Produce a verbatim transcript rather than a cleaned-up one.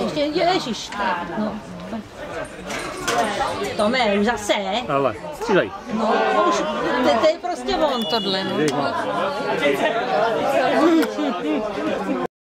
ještě ježiš. No. Tome, už zase? Ale, střílej. No, už, to je prostě on tohle. No.